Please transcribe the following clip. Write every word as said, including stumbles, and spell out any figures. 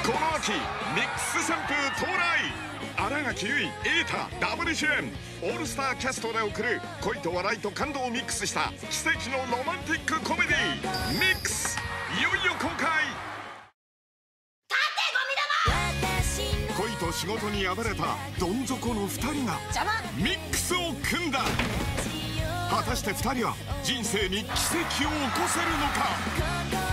この秋ミックス旋風到来。新垣結衣、瑛太ダブル主演、オールスターキャストで送る恋と笑いと感動をミックスした奇跡のロマンティックコメディーミックス、いよいよ公開。恋と仕事に敗れたどん底のふたりがミックスを組んだ。果たしてふたりは人生に奇跡を起こせるのか。